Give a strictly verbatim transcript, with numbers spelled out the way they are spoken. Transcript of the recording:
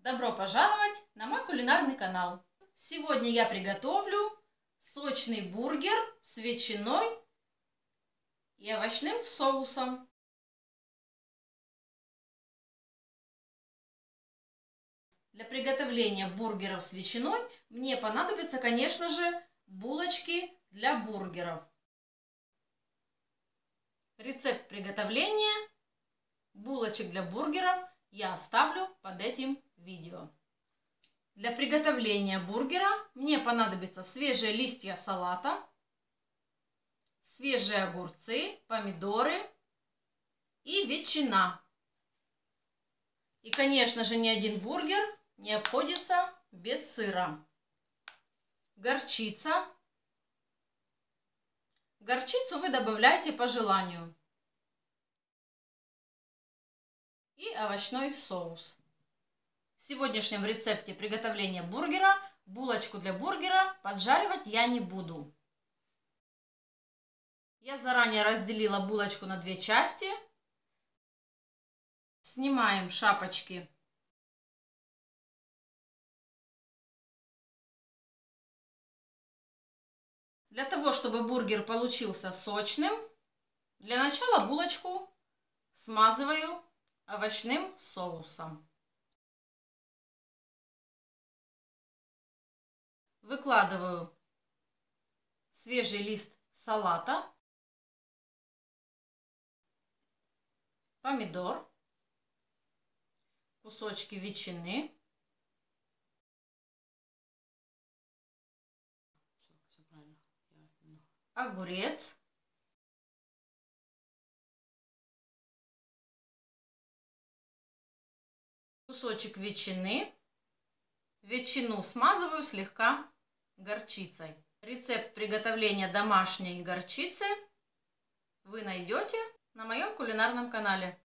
Добро пожаловать на мой кулинарный канал. Сегодня я приготовлю сочный бургер с ветчиной и овощным соусом. Для приготовления бургеров с ветчиной мне понадобятся, конечно же, булочки для бургеров. Рецепт приготовления булочек для бургеров я оставлю под этим видео. Для приготовления бургера мне понадобятся свежие листья салата, свежие огурцы, помидоры и ветчина. И, конечно же, ни один бургер не обходится без сыра. Горчица. Горчицу вы добавляете по желанию. И овощной соус. В сегодняшнем рецепте приготовления бургера булочку для бургера поджаривать я не буду. Я заранее разделила булочку на две части. Снимаем шапочки. Для того, чтобы бургер получился сочным, для начала булочку смазываю овощным соусом. Выкладываю свежий лист салата, помидор, кусочки ветчины, огурец, кусочек ветчины. Ветчину смазываю слегка горчицей. Рецепт приготовления домашней горчицы вы найдете на моем кулинарном канале.